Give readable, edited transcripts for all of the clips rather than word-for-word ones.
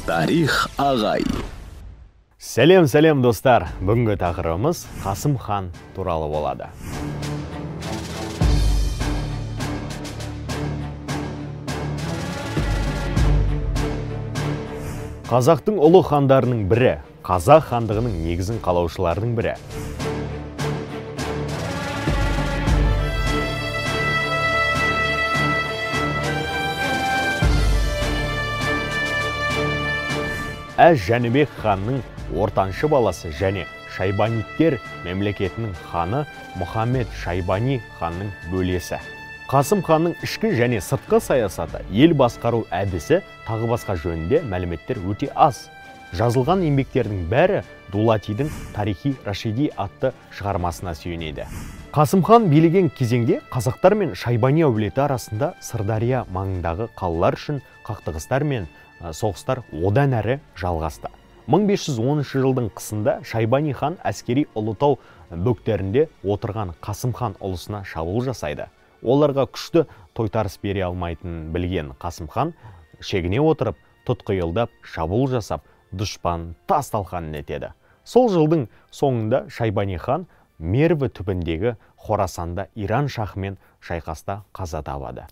Тарих ағай. Сәлем достар, бүгінгі тақырыбымыз Қасым хан туралы болады. Қазақтың ұлы хандарының бірі, Қазақ хандығының негізін қалаушылардың бірі. Жәнібек ханның ортаншы баласы және Шайбанидтер мемлекетінің ханы Мұхаммед Шайбани ханның бөлесі. Қасым ханның ішкі және сыртқы саясаты, ел басқару әдісі тағы басқа жөнінде мәліметтер өте аз. Жазылған еңбектердің бәрі Дулатидің Тарихи Рашиди атты шығармасына сүйенеді. Қасым хан билеген кезеңде қазақтар мен Шайбани әулеті арасында Сырдария маңындағы қалалар үшін қақтығыстар мен соғыстар одан әрі жалғасты. 1510 жылдың қысында Шайбани хан әскери Ұлытау бөктерінде отырған Қасым хан ұлысына шабуыл жасайды. Оларға күшті тойтарыс бере алмайтынын білген Қасым хан шегіне отырып, тұтқиылдап шабуыл жасап, дұшпанын тас-талқан етеді. Сол жылдың соңында Шайбани хан Мерві түбіндегі Хорасанда Иран шахымен шайқаста қаза табады.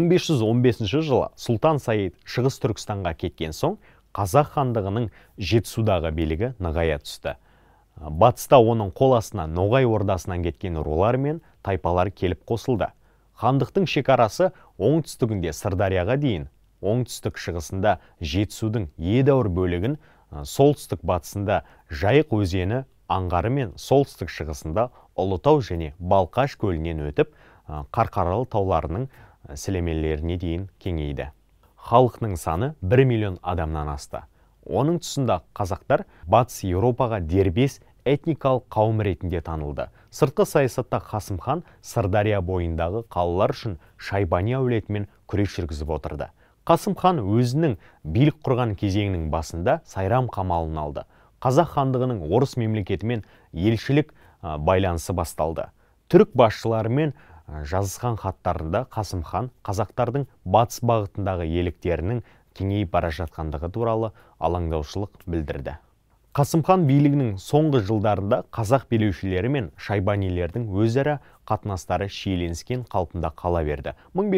1515 жылы Сұлтан Саид Шығыс Түркістанға кеткен соң, Қазақ хандығының Жетісудағы билігі нығая түсті. Батыста оның қол астына Ноғай ордасынан кеткен рулар мен тайпалар келіп қосылды. Хандықтың шекарасы оңтүстігінде Сырдарияға дейін, оңтүстік шығысында Жетісудың едәуір бөлігін, солтүстік батысында Жайық өзені аңғары мен солтүстік шығысында Ұлытау және Балқаш көлінен өтіп, Қарқаралы тауларының сілемелеріне дейін кеңейді. Халықтың саны 1 миллион адамнан асты. Оның тұсында қазақтар Батыс Еуропаға дербес этникалық қауым ретінде танылды. Сыртқы саясатта Қасым хан Сырдария бойындағы қалалар үшін Шайбани әулетімен күрес жүргізіп отырды. Қасым хан өзінің билік құрған кезеңінің басында Сайрам қамалын алды. Қазақ хандығының орыс мемлекетімен елшілік байланысы басталды. Түрік басшыларымен жазысқан хаттарында Қасым хан қазақтардың батыс бағытындағы иеліктерінің кеңейіп бара жатқандығы туралы алаңдаушылық білдірді. Қасым хан билігінің соңғы жылдарында қазақ билеушілері мен шайбанилердің өзара қатынастары шиеленіскен қалпында қала берді.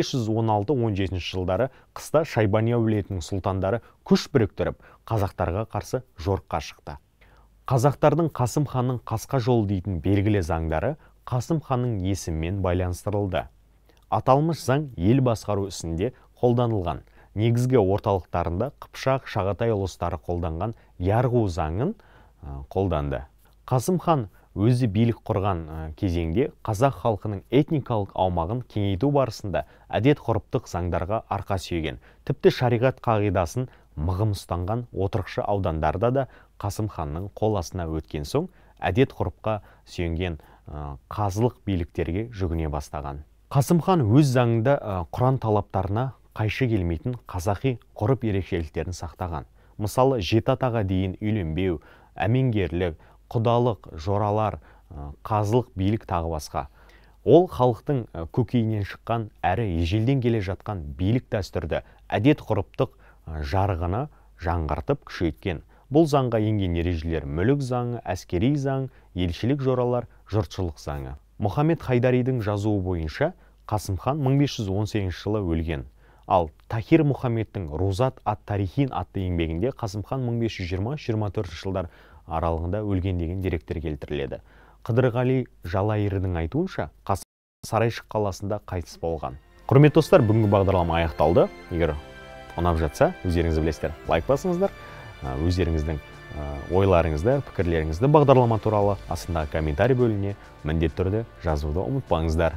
1516-17 жылдары қыста Шайбани әулетінің сұлтандары күш біріктіріп, қазақтарға қарсы жорыққа шықты. Қазақтардың Қасым ханның қасқа жолы дейтін белгілі заңдары Қасым ханның есімімен байланыстырылды. Аталмыш заң ел басқару ісінде қолданылған. Негізгі орталықтарында Қыпшақ, Шағатай ұлыстары қолданған Ярғу заңын қолданды. Қасым хан өзі билік құрған кезеңде қазақ халқының этникалық аумағын кеңейту барысында әдет-ғұрыптық заңдарға арқа сүйеген. Тіпті шариғат қағидасын мығым ұстанған отырықшы аудандарда да Қасым ханның қол астына өткен соң әдет-ғұрыпқа сүйенген қазылық биліктерге жүгіне бастаған. Қасым хан өз заңында Құран талаптарына қайшы келмейтін қазақи ғұрып ерекшеліктерін сақтаған. Мысалы, 7 атаға дейін үйленбеу, әмеңгерлік, құдалық, жоралар, қазылық билік тағы басқа. Ол халықтың көкейінен шыққан әрі ежелден келе жатқан билік дәстүрді әдет-ғұрыптық жарғыны жаңғыртып күшейткен. Бұл заңға енген ережелер мүлік заңы, әскери заң, елшілік жоралар, жұртшылық заңы. Мұхаммед Хайдаридің жазуы бойынша Қасым хан 1518 жылы өлген. Ал Тахир Мұхаммедтің Рузат ат-Тарихин атты еңбегінде Қасым хан 1520-24 жылдар аралығында өлген деген деректер келтіріледі. Қыдырғали Жалайырдың айтуынша Қасым Сарайшық қаласында қайтыс болған. Құрметті достар, бүгінгі бағдарлама аяқталды. Егер ұнап жатса, өздеріңіз білесіздер, лайк басыңыздар. Өздеріңіздің ойларыңызды, пікірлеріңізді бағдарлама туралы астындағы комментарий бөліміне міндетті түрде жазуды ұмытпаңыздар.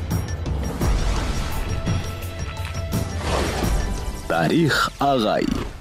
Тарих ағай.